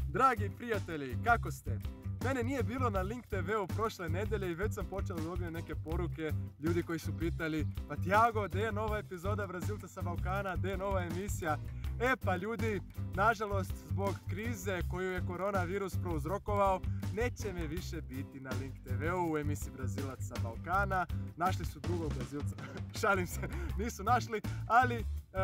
Dragi prijatelji, kako ste? Mene nije bilo na Link TV-u prošle nedelje i već sam počeo dobiti neke poruke ljudi koji su pitali pa Tiago, gdje je nova epizoda Brazilca sa Balkana, gdje je nova emisija? Pa ljudi, nažalost zbog krize koju je koronavirus prouzrokovao, neće me više biti na Link TV-u u emisiji Brazilac sa Balkana. Našli su drugog Brazilca, šalim se, nisu našli, ali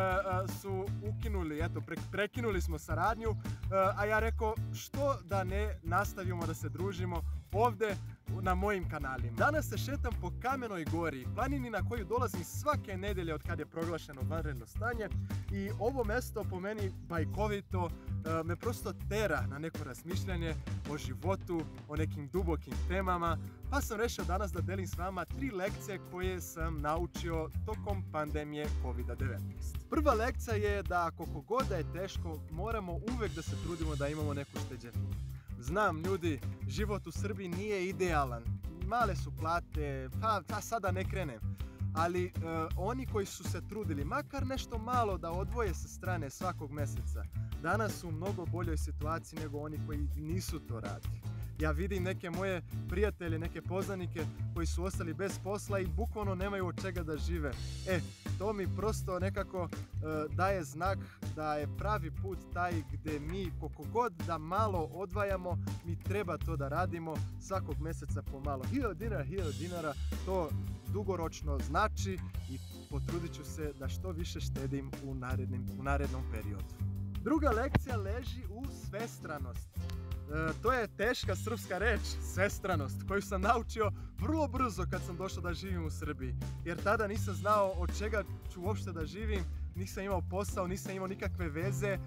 su ukinuli, prekinuli smo saradnju, a ja rekao što da ne nastavimo da se družimo ovdje na mojim kanalima. Danas se šetam po Kamenoj gori, planini na koju dolazim svake nedelje od kad je proglašeno vanredno stanje, i ovo mjesto po meni bajkovito me prosto tera na neko razmišljanje o životu, o nekim dubokim temama, pa sam rešio danas da delim s vama 3 lekcije koje sam naučio tokom pandemije COVID-19. Prva lekcija je da koliko god da je teško, moramo uvek da se trudimo da imamo neku šteđevinu. Znam ljudi, život u Srbiji nije idealan, male su plate, pa sada ne krenem. Ali oni koji su se trudili, makar nešto malo da odvoje sa strane svakog mjeseca, danas su u mnogo boljoj situaciji nego oni koji nisu to radili. Ja vidim neke moje prijatelje, neke poznanike koji su ostali bez posla i bukvalno nemaju od čega da žive. To mi prosto nekako daje znak da je pravi put taj gdje mi koliko god da malo odvajamo, mi treba to da radimo svakog mjeseca po malo. 1000 dinara, to dugoročno znači i potrudit ću se da što više štedim u narednom periodu. Druga lekcija leži u svestranost. To je teška srpska reč, svestranost, koju sam naučio vrlo brzo kad sam došao da živim u Srbiji. Jer tada nisam znao od čega ću uopšte da živim, nisam imao posao, nisam imao nikakve veze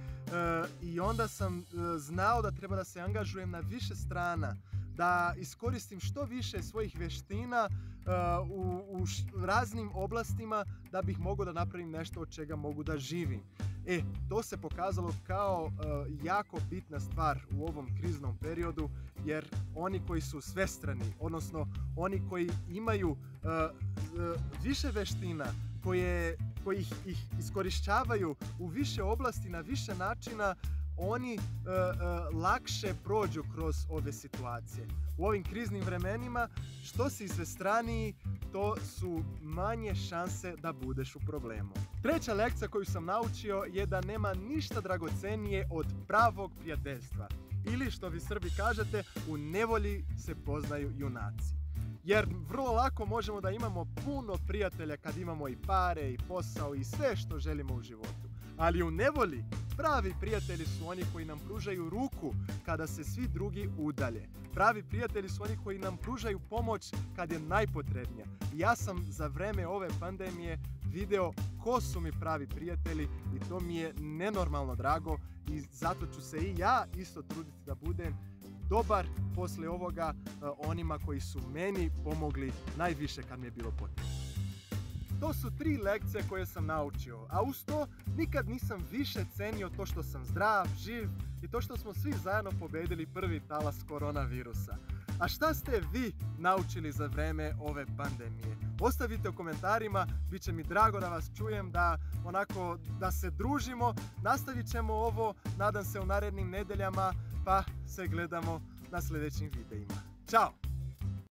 i onda sam znao da treba da se angažujem na više strana, da iskoristim što više svojih veština u raznim oblastima da bih mogao da napravim nešto od čega mogu da živim. To se pokazalo kao jako bitna stvar u ovom kriznom periodu, jer oni koji su svestrani, odnosno oni koji imaju više veština, koji ih iskorišćavaju u više oblasti, na više načina, oni lakše prođu kroz ove situacije. U ovim kriznim vremenima, što si svestraniji, to su manje šanse da budeš u problemu. Treća lekcija koju sam naučio je da nema ništa dragocenije od pravog prijateljstva. Ili, što vi Srbi kažete, u nevolji se poznaju junaci. Jer vrlo lako možemo da imamo puno prijatelja kad imamo i pare, i posao, i sve što želimo u životu. Ali u nevolji pravi prijatelji su oni koji nam pružaju ruku kada se svi drugi udalje. Pravi prijatelji su oni koji nam pružaju pomoć kad je najpotrebnija. Ja sam za vreme ove pandemije video ko su mi pravi prijatelji i to mi je nenormalno drago i zato ću se i ja isto truditi da budem dobar posle ovoga onima koji su meni pomogli najviše kad mi je bilo potrebno. To su 3 lekcije koje sam naučio, a uz to nikad nisam više cenio to što sam zdrav, živ i to što smo svi zajedno pobedili prvi talas koronavirusa. A šta ste vi naučili za vreme ove pandemije? Ostavite u komentarima, bit će mi drago da vas čujem, da se družimo, nastavit ćemo ovo, nadam se u narednim nedeljama, pa se gledamo na sljedećim videima. Ćao!